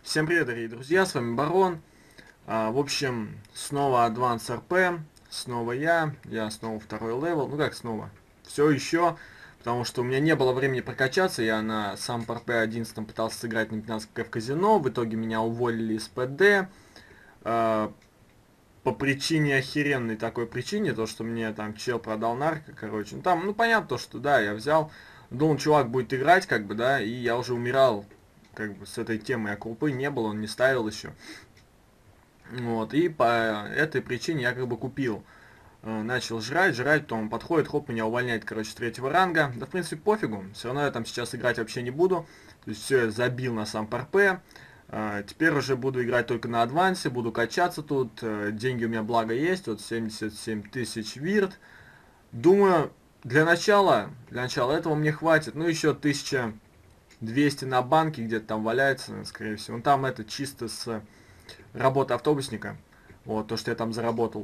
Всем привет, дорогие друзья, с вами Барон. В общем, снова Advance RP, снова я снова второй левел, ну как снова, все еще, потому что у меня не было времени прокачаться, я на сам RP 11 пытался сыграть на 15 в казино, в итоге меня уволили из ПД, по причине охеренной такой причине, то, что мне там чел продал нарко, короче, ну там, ну понятно, то, что да, я взял, думал, чувак будет играть, как бы, да, и я уже умирал, как бы, с этой темой, а крупы не было, он не ставил еще. Вот, и по этой причине я как бы купил. Начал жрать, потом он подходит, хоп, меня увольняет, короче, с третьего ранга. Да, в принципе, пофигу, все равно я там сейчас играть вообще не буду. То есть все, я забил на сам ПРП. Теперь уже буду играть только на адвансе, буду качаться тут. Деньги у меня благо есть, вот 77 тысяч вирт. Думаю, для начала этого мне хватит. Ну, еще 1200 на банке где-то там валяется, скорее всего. Ну, там это чисто с работы автобусника. Вот, то, что я там заработал.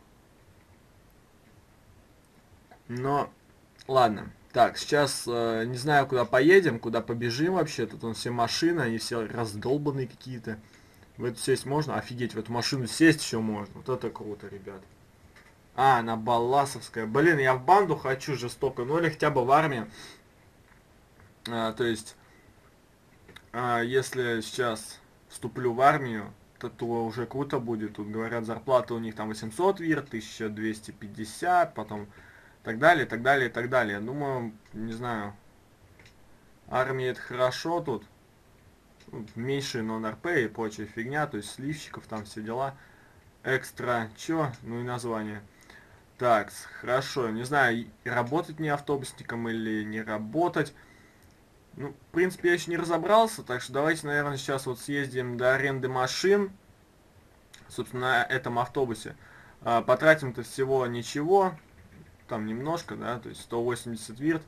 Но, ладно. Так, сейчас не знаю, куда поедем, куда побежим вообще. Тут вон все машины, они все раздолбанные какие-то. В эту сесть можно? Офигеть, в эту машину сесть еще можно. Вот это круто, ребят. Она Баласовская. Блин, я в банду хочу жестоко, ну или хотя бы в армию. То есть, если сейчас вступлю в армию, то уже круто будет. Тут говорят, зарплата у них там 800 вир, 1250, потом так далее, так далее, так далее. Думаю, не знаю, армия это хорошо тут. Ну, меньше нон-РП и прочая фигня, то есть сливщиков там все дела. Экстра, чё? Ну и название. Так, хорошо, не знаю, работать мне автобусником или не работать. Ну, в принципе, я еще не разобрался, так что давайте, наверное, сейчас вот съездим до аренды машин, собственно, на этом автобусе. Потратим-то всего ничего, там немножко, да, то есть 180 вирт.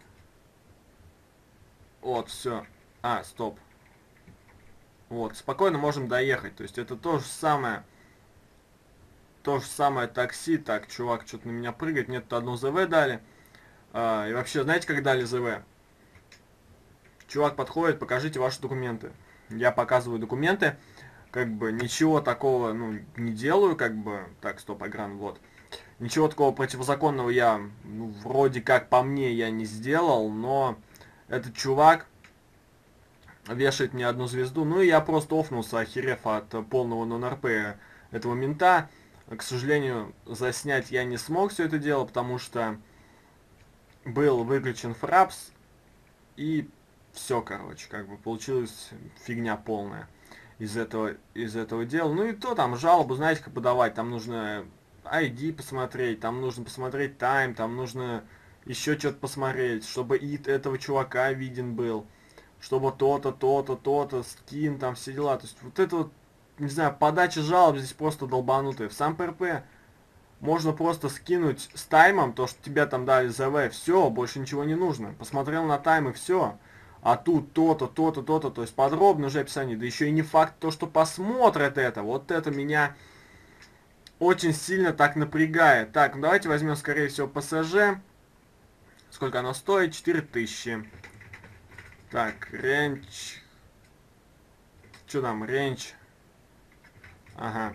Вот, все. Стоп. Вот, спокойно можем доехать. То есть это то же самое такси. Так, чувак что-то на меня прыгает. Мне тут одну ЗВ дали. И вообще, знаете, как дали ЗВ? Чувак подходит, покажите ваши документы. Я показываю документы. Как бы ничего такого, ну, не делаю, как бы. Так, стоп, Агран, вот. Ничего такого противозаконного я, ну, вроде как по мне я не сделал, но этот чувак вешает мне одну звезду. Ну и я просто офнулся, охерев от полного нон-РП этого мента. К сожалению, заснять я не смог все это дело, потому что был выключен фрапс, и все, короче, как бы получилась фигня полная из этого дела. Ну и то там жалобу, знаете, как подавать, там нужно ID посмотреть, там нужно посмотреть тайм, там нужно еще что-то посмотреть, чтобы ид этого чувака виден был, чтобы то-то, то-то, то-то, скин, там все дела. То есть вот это вот, не знаю, подача жалоб здесь просто долбанутая. В сам ПРП можно просто скинуть с таймом, то, что тебя там дали ЗВ, все, больше ничего не нужно. Посмотрел на тайм и все. А тут то-то, то-то, то-то, то есть подробно уже описание. Да еще и не факт то, что посмотрят это. Вот это меня очень сильно так напрягает. Так, ну давайте возьмем, скорее всего, ПСЖ. Сколько оно стоит? 4000. Так, рейндж. Что там, рейндж? Ага.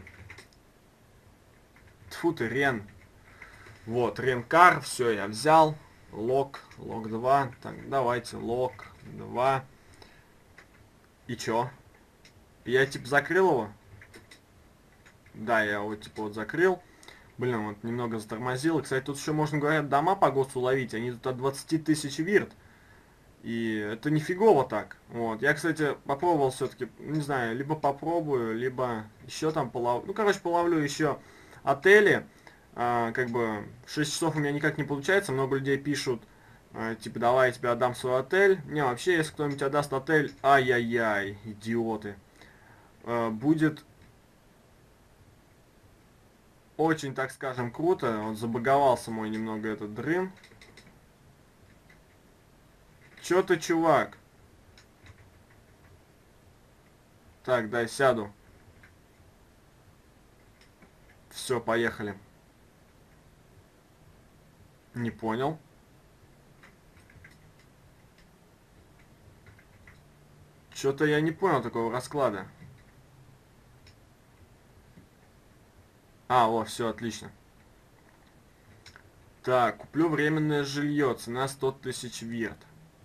Тьфу ты, рен. Вот, ренкар, все, я взял. Лог 2. Так, давайте, лог 2. И чё? Я типа закрыл его? Да, я его типа вот закрыл. Блин, вот немного затормозил. И, кстати, тут еще можно, говорят, дома по ГОСу ловить. Они тут от 20 тысяч вирт. И это нифигово так. Вот. Я, кстати, попробовал все-таки, не знаю, либо попробую, либо еще там половлю. Ну, короче, половлю еще отели. Как бы 6 часов у меня никак не получается. Много людей пишут, типа, давай я тебе отдам свой отель. Не, вообще, если кто-нибудь отдаст отель, ай-яй-яй, идиоты. Будет очень, так скажем, круто. Вот забаговался мой немного этот дрын. Чё ты, чувак? Так, дай сяду. Все, поехали. Не понял. Что-то я не понял такого расклада. О, все, отлично. Так, куплю временное жилье. Цена 100 тысяч вирт.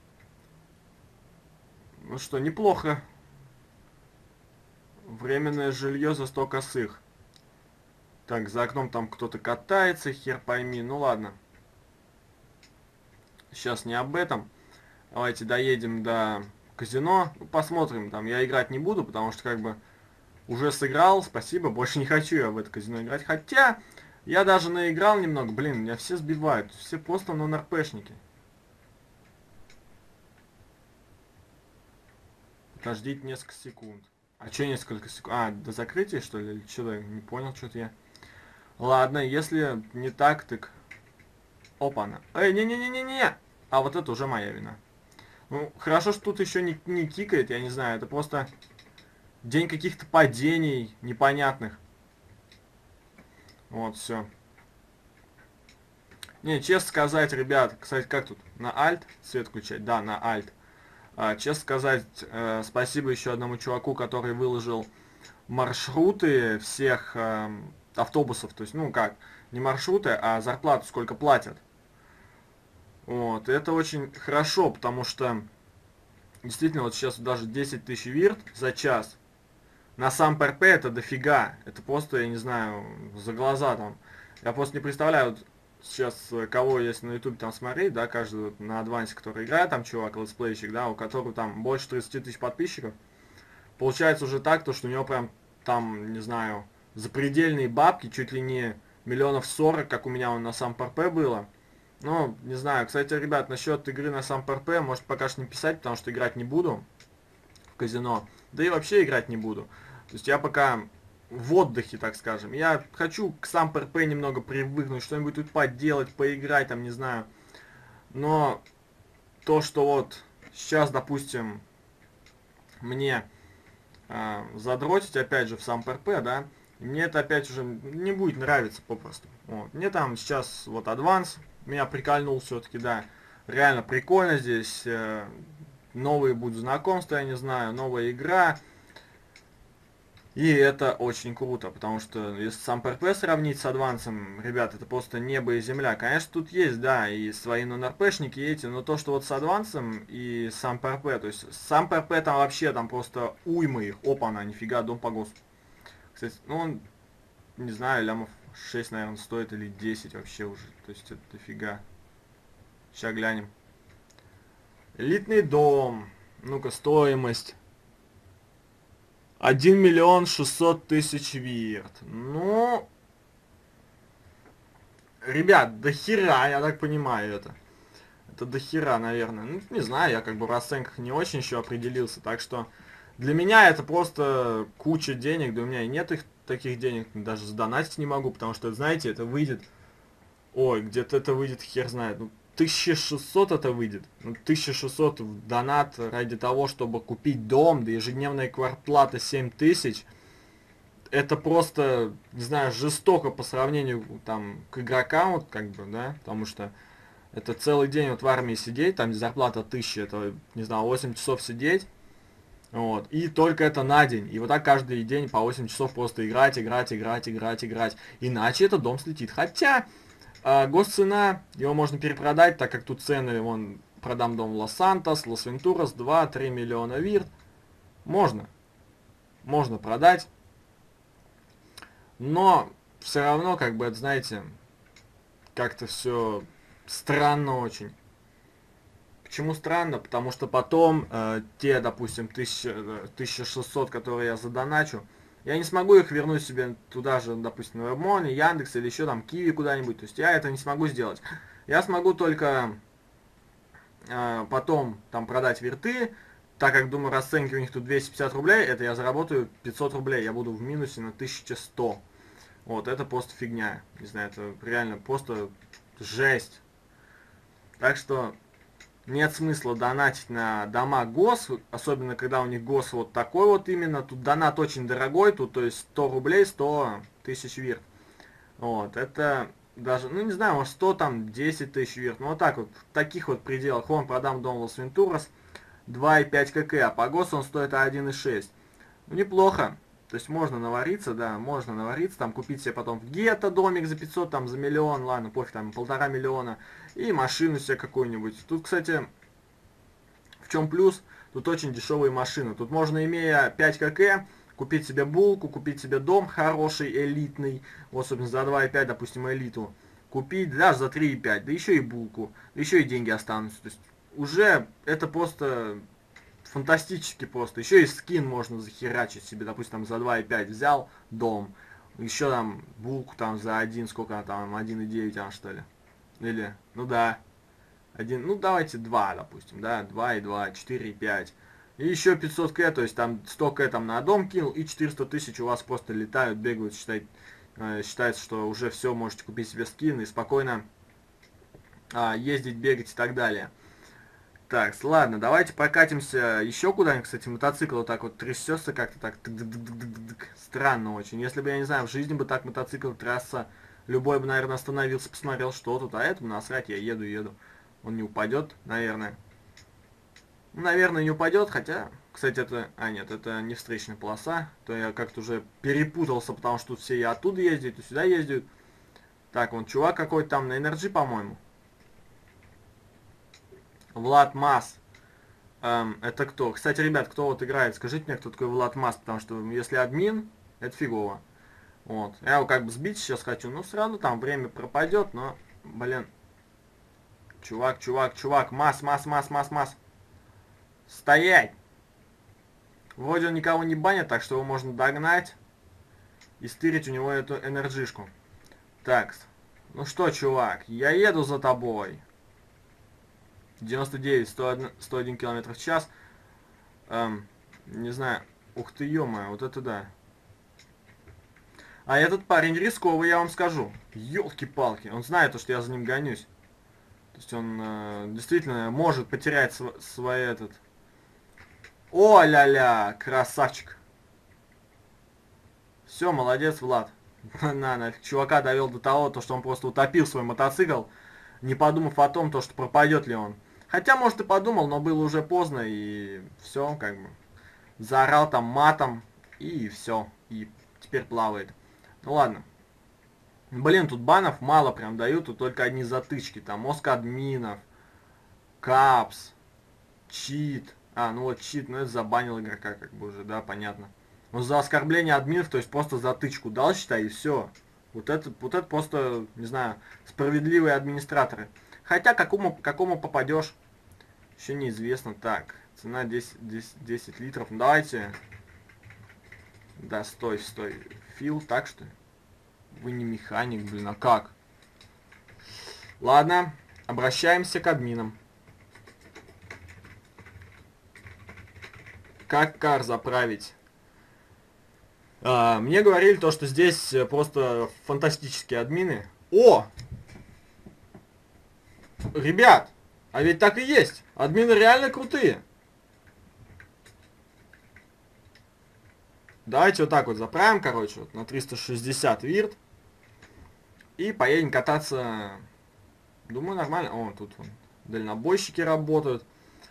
Ну что, неплохо. Временное жилье за 100 косых. Так, за окном там кто-то катается, хер пойми. Ну ладно. Сейчас не об этом. Давайте доедем до казино. Посмотрим. Там я играть не буду, потому что как бы уже сыграл. Спасибо. Больше не хочу я в это казино играть. Хотя я даже наиграл немного. Блин, меня все сбивают. Все просто нон-РПшники. Подождите несколько секунд. А что несколько секунд? До закрытия, что ли? Или что-то не понял, что-то я. Ладно, если не так, так... Опа-на. Эй, не-не-не-не-не! А вот это уже моя вина. Ну, хорошо, что тут еще не кикает, я не знаю. Это просто день каких-то падений непонятных. Вот, все. Не, честно сказать, ребят, кстати, как тут? На Alt свет включать? Да, на Alt. Честно сказать, спасибо еще одному чуваку, который выложил маршруты всех автобусов. То есть, ну как, не маршруты, а зарплату, сколько платят. Вот, и это очень хорошо, потому что действительно вот сейчас даже 10 тысяч вирт за час. На сам ПРП это дофига. Это просто, я не знаю, за глаза там. Я просто не представляю, вот сейчас кого есть на ютубе там смотреть, да, каждый вот на адвансе, который играет, там чувак, летсплейщик, да, у которого там больше 30 тысяч подписчиков. Получается уже так, то, что у него прям там, не знаю, запредельные бабки, чуть ли не миллионов 40, как у меня он на сам ПРП было. Ну, не знаю, кстати, ребят, насчет игры на сам ПРП, может пока что не писать, потому что играть не буду в казино. Да и вообще играть не буду. То есть я пока в отдыхе, так скажем. Я хочу к сам ПРП немного привыкнуть, что-нибудь тут поделать, поиграть, там, не знаю. Но то, что вот сейчас, допустим, мне задротить опять же в сам ПРП, да, мне это опять уже не будет нравиться попросту. Вот. Мне там сейчас вот адванс меня прикольнул все-таки, да. Реально прикольно здесь. Новые будут знакомства, я не знаю, новая игра. И это очень круто, потому что если сам ПРП сравнить с адвансом, ребят, это просто небо и земля. Конечно, тут есть, да, и свои нон-РПшники эти, но то, что вот с адвансом и сам ПРП, то есть сам ПРП там вообще, там просто уйма их. Опа-на, нифига, дом по ГОСТу. Кстати, ну он, не знаю, лямов 6, наверное, стоит или 10 вообще уже. То есть это дофига. Сейчас глянем. Элитный дом. Ну-ка, стоимость. 1 миллион 600 тысяч вирт. Ну, ребят, до хера, я так понимаю это. Это до хера, наверное. Ну, не знаю, я как бы в расценках не очень еще определился. Так что для меня это просто куча денег. Да у меня и нет их таких денег. Даже задонатить не могу, потому что, знаете, это выйдет... Ой, где-то это выйдет, хер знает. Ну, 1600 это выйдет. Ну, 1600 в донат ради того, чтобы купить дом, да ежедневная квартплата 7000. Это просто, не знаю, жестоко по сравнению там к игрокам, вот как бы, да, потому что это целый день вот в армии сидеть, там зарплата 1000, это, не знаю, 8 часов сидеть, вот, и только это на день, и вот так каждый день по 8 часов просто играть, играть, играть, играть, играть, иначе этот дом слетит, хотя госцена, его можно перепродать, так как тут цены, вон, продам дом в Лос-Сантос, Лос-Вентурас, 2-3 миллиона вирт, можно продать. Но все равно, как бы, это, знаете, как-то все странно очень. Почему странно? Потому что потом те, допустим, 1600, которые я задоначу, я не смогу их вернуть себе туда же, допустим, на WebMoney, Яндекс или еще там Киви куда-нибудь. То есть я это не смогу сделать. Я смогу только потом там продать вирты, так как, думаю, расценки у них тут 250 рублей, это я заработаю 500 рублей, я буду в минусе на 1100. Вот, это просто фигня. Не знаю, это реально просто жесть. Так что нет смысла донатить на дома ГОС, особенно когда у них ГОС вот такой вот именно. Тут донат очень дорогой, тут то есть 100 рублей, 100 тысяч вирт. Вот, это даже, ну не знаю, может 100 там 10 тысяч вирт. Ну вот так вот, в таких вот пределах. Вон, продам дом Лос Вентурас. 2,5 кк, а по ГОСу он стоит 1,6. Ну, неплохо. То есть можно навариться, да, можно навариться, там купить себе потом в гетто домик за 500, там за миллион, ладно, пофиг, там 1,5 миллиона, и машину себе какую-нибудь. Тут, кстати, в чем плюс? Тут очень дешевые машины. Тут можно, имея 5 кк, купить себе булку, купить себе дом хороший, элитный, вот, собственно, за 2,5, допустим, элиту, купить даже за 3,5, да еще и булку, да еще и деньги останутся. То есть уже это просто фантастически просто. Еще и скин можно захерачить себе, допустим, там за 2,5 взял дом, еще там булку там за 1, сколько там, 1,9, что ли? Или, ну да, один, ну давайте 2, допустим, да, 2,2, 4,5. И еще 500 к, то есть там 100 к там на дом кинул, и 400 тысяч у вас просто летают, бегают, считается, что уже все, можете купить себе скин и спокойно ездить, бегать и так далее. Так, ладно, давайте прокатимся еще куда-нибудь. Кстати, мотоцикл вот так вот трясется как-то так. Странно очень. Если бы, я не знаю, в жизни бы так мотоцикл трасса, любой бы, наверное, остановился, посмотрел, что тут. А этому насрать, я еду. Он не упадет, наверное. Ну, наверное, не упадет, хотя... Кстати, это... А, нет, это не встречная полоса. То я как-то уже перепутался, потому что тут все и оттуда ездят, и сюда ездят. Так, вон чувак какой-то там на Energy, по-моему. Влад Мас. Это кто? Кстати, ребят, кто вот играет, скажите мне, кто такой Влад Мас, потому что если админ, это фигово. Вот. Я его как бы сбить сейчас хочу, но все равно там время пропадет, но, блин. Чувак, Мас. Стоять! Вроде он никого не банит, так что его можно догнать и стырить у него эту энерджишку. Так, ну что, чувак, я еду за тобой. 99, 101 км в час. Не знаю. Ух ты, ё-моё, вот это да. А этот парень рисковый, я вам скажу. Ёлки-палки, он знает, что я за ним гонюсь. То есть он действительно может потерять свой этот... О-ля-ля, красавчик. Все, молодец, Влад. Нафиг, чувака довел до того, что он просто утопил свой мотоцикл, не подумав о том, что пропадет ли он. Хотя, может, и подумал, но было уже поздно, и все, как бы, заорал там матом, и все, и теперь плавает. Ну ладно. Блин, тут банов мало прям дают, тут только одни затычки, там, мозг админов, капс, чит. Ну вот чит, ну это забанил игрока, как бы уже, да, понятно. Он за оскорбление админов, то есть просто затычку дал, считай, и все. Вот это просто, не знаю, справедливые администраторы. Хотя, какому попадешь, еще неизвестно. Так, цена 10 литров. Ну, давайте. Да, стой. Фил, так что ли? Вы не механик, блин, а как? Ладно, обращаемся к админам. Как кар заправить? Мне говорили то, что здесь просто фантастические админы. О! Ребят, а ведь так и есть. Админы реально крутые. Давайте вот так вот заправим, короче, вот на 360 вирт. И поедем кататься. Думаю, нормально. О, тут вон дальнобойщики работают.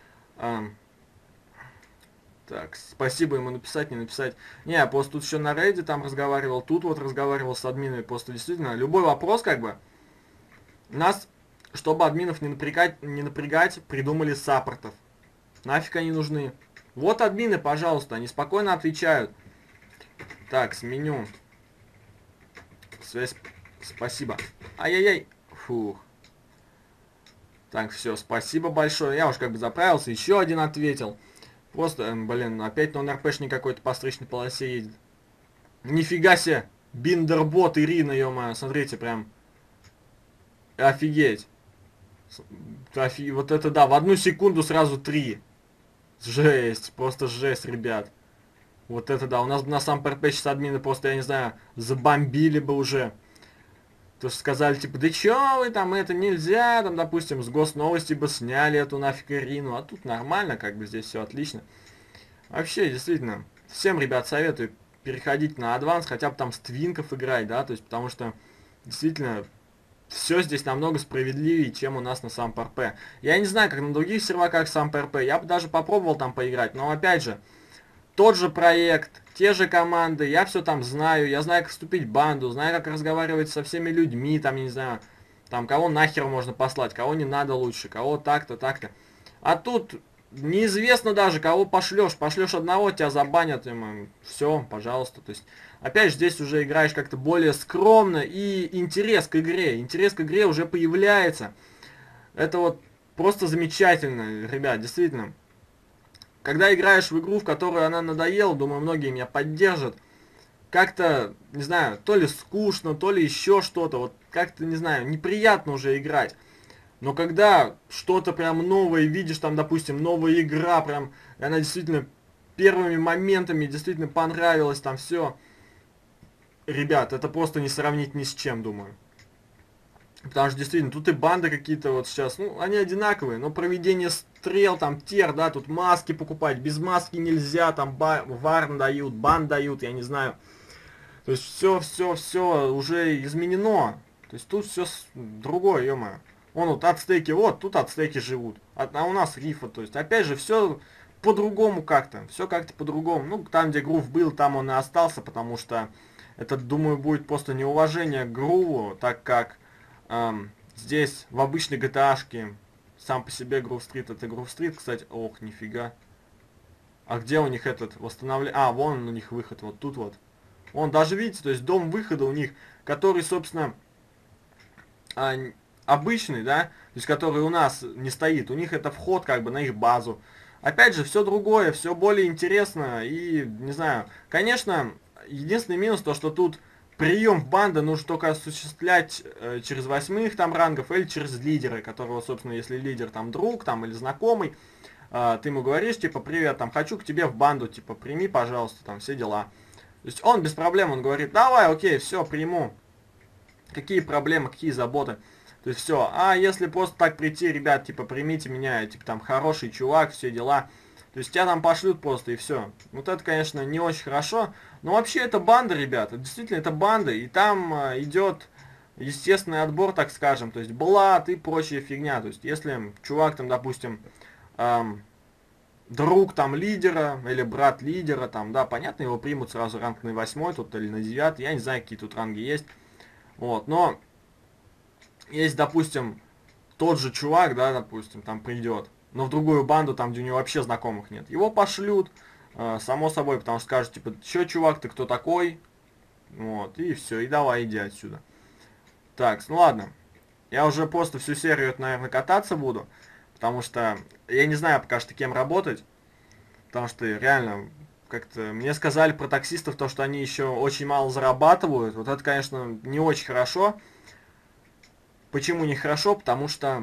Так, спасибо ему написать, не написать. Не, я просто тут еще на рейде там разговаривал, тут вот разговаривал с админами. Просто действительно, любой вопрос, как бы, нас, чтобы админов не напрягать, придумали саппортов. Нафиг они нужны. Вот админы, пожалуйста, они спокойно отвечают. Так, сменю. Связь, спасибо. Ай-яй-яй. Фух. Так, все, спасибо большое. Я уж как бы заправился, еще один ответил. Просто, блин, опять нон-РПшник какой-то по встречной полосе едет. Нифига себе! Биндербот Ирина, ё-моё, смотрите, прям. Офигеть. Вот это да, в 1 секунду сразу 3. Жесть, просто жесть, ребят. Вот это да, у нас бы на самом РП сейчас админы просто, я не знаю, забомбили бы уже. То что сказали, типа, да чё вы там, это нельзя, там, допустим, с Госновости бы сняли эту нафиг Ирину, а тут нормально, как бы здесь все отлично. Вообще, действительно, всем, ребят, советую переходить на адванс, хотя бы там с твинков играть, да, то есть, потому что, действительно, все здесь намного справедливее, чем у нас на самом РП. Я не знаю, как на других серваках сам РП, я бы даже попробовал там поиграть, но опять же, тот же проект, те же команды, я все там знаю, я знаю, как вступить в банду, знаю, как разговаривать со всеми людьми, там, я не знаю, там, кого нахер можно послать, кого не надо лучше, кого так-то, так-то. А тут неизвестно даже, кого пошлешь. Пошлешь одного, тебя забанят, все, пожалуйста. То есть, опять же, здесь уже играешь как-то более скромно, и интерес к игре уже появляется. Это вот просто замечательно, ребят, действительно. Когда играешь в игру, в которую она надоела, думаю, многие меня поддержат, как-то, не знаю, то ли скучно, то ли еще что-то, вот как-то, не знаю, неприятно уже играть. Но когда что-то прям новое видишь, там, допустим, новая игра, прям, и она действительно первыми моментами действительно понравилась, там все, ребят, это просто не сравнить ни с чем, думаю. Потому что действительно, тут и банды какие-то вот сейчас, ну, они одинаковые, но проведение стрел, там, тер, да, тут маски покупать, без маски нельзя, там, варн дают, бан дают, я не знаю. То есть все уже изменено. То есть тут все другое, ё-моё. Вон вот ацтеки, вот, тут ацтеки живут. А у нас рифа, то есть, опять же, все по-другому как-то. Все как-то по-другому. Ну, там, где грув был, там он и остался, потому что это, думаю, будет просто неуважение к груву, так как здесь в обычной GTA-шке сам по себе Грув Стрит, это Грув Стрит, кстати, ох, нифига. А где у них этот восстановление? А, вон у них выход, вот тут вот. Вон, даже видите, то есть дом выхода у них, который, собственно, а, обычный, да, то есть который у нас не стоит, у них это вход как бы на их базу. Опять же, все другое, все более интересно и, не знаю, конечно, единственный минус то, что тут прием в банды нужно только осуществлять через 8 там рангов или через лидера, которого, собственно, если лидер там друг там или знакомый, ты ему говоришь, типа, привет, там, хочу к тебе в банду, типа, прими, пожалуйста, там, все дела. То есть он без проблем, он говорит, давай, окей, все, приму. Какие проблемы, какие заботы. То есть все. А если просто так прийти, ребят, типа, примите меня, типа, там, хороший чувак, все дела. То есть тебя там пошлют просто и все. Вот это, конечно, не очень хорошо. Но вообще это банда, ребята. Действительно, это банда. И там идет естественный отбор, так скажем. То есть блат и прочая фигня. То есть если чувак там, допустим, друг там лидера или брат лидера, там, да, понятно, его примут сразу ранг на 8 тут или на 9, я не знаю, какие тут ранги есть. Вот, но есть, допустим, тот же чувак, да, допустим, там придет, но в другую банду, там, где у него вообще знакомых нет. Его пошлют, само собой, потому что скажут, типа, чё, чувак, ты кто такой? Вот, и все, и давай, иди отсюда. Так, ну ладно. Я уже просто всю серию, наверное, кататься буду, потому что я не знаю пока что кем работать, потому что реально, как-то, мне сказали про таксистов то, что они еще очень мало зарабатывают. Вот это, конечно, не очень хорошо. Почему не хорошо? Потому что,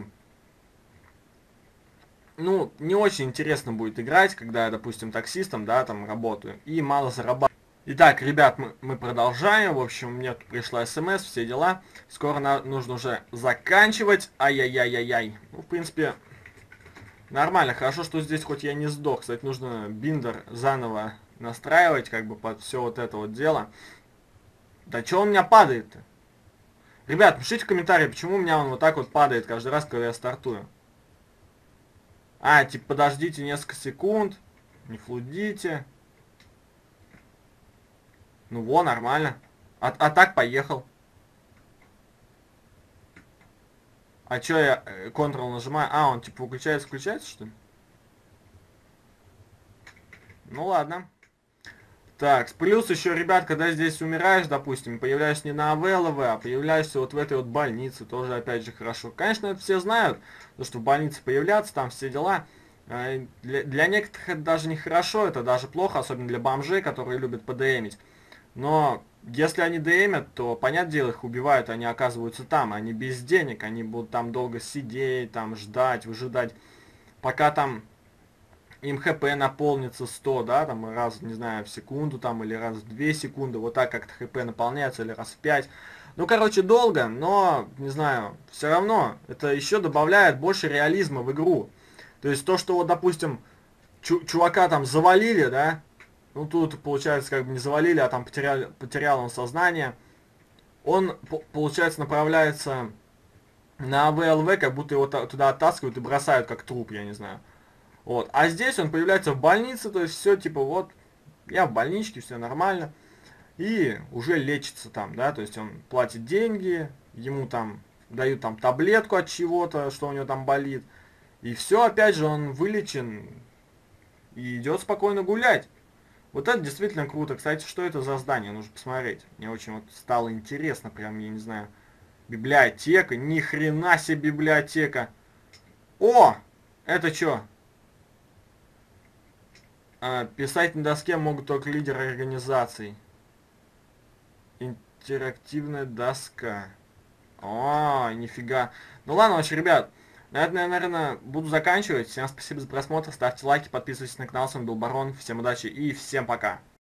ну, не очень интересно будет играть, когда я, допустим, таксистом, да, там работаю, и мало зарабатываю. Итак, ребят, мы продолжаем. В общем, мне тут пришла смс, все дела. Скоро нужно уже заканчивать. Ай-яй-яй-яй-яй. Ну, в принципе, нормально. Хорошо, что здесь хоть я не сдох. Кстати, нужно биндер заново настраивать, как бы, под все вот это вот дело. Да что он у меня падает-то? Ребят, пишите в комментарии, почему у меня он вот так вот падает каждый раз, когда я стартую. А, типа, подождите несколько секунд. Не флудите. Ну, во, нормально. А так поехал. А чё я Ctrl нажимаю? А, он типа выключается, включается, что ли? Ну ладно. Так, плюс еще, ребят, когда здесь умираешь, допустим, появляешься не на АВЛВ, а появляешься вот в этой вот больнице, тоже, опять же, хорошо. Конечно, это все знают, что в больнице появляться, там все дела. Для некоторых это даже не хорошо, это даже плохо, особенно для бомжей, которые любят подэмить. Но если они ДМят, то, понятное дело, их убивают, они оказываются там, они без денег, они будут там долго сидеть, там ждать, выжидать, пока там им ХП наполнится 100, да, там раз, не знаю, в секунду, там, или раз в 2 секунды, вот так как-то ХП наполняется, или раз в 5. Ну, короче, долго, но, не знаю, все равно, это еще добавляет больше реализма в игру. То есть то, что вот, допустим, чувака там завалили, да, ну тут, получается, как бы не завалили, а там потерял он сознание. Он, получается, направляется На ВЛВ как будто его туда оттаскивают и бросают как труп, я не знаю. Вот. А здесь он появляется в больнице, то есть все типа вот, я в больничке, все нормально. И уже лечится там, да, то есть он платит деньги, ему там дают там таблетку от чего-то, что у него там болит. И все, опять же, он вылечен и идет спокойно гулять. Вот это действительно круто. Кстати, что это за здание? Нужно посмотреть. Мне очень вот стало интересно, прям, я не знаю. Библиотека, ни хрена себе библиотека. О! Это что? Писать на доске могут только лидеры организаций. Интерактивная доска. О, нифига. Ну ладно, вообще, ребят, на этом я, наверное, буду заканчивать. Всем спасибо за просмотр, ставьте лайки, подписывайтесь на канал. С вами был Барон. Всем удачи и всем пока.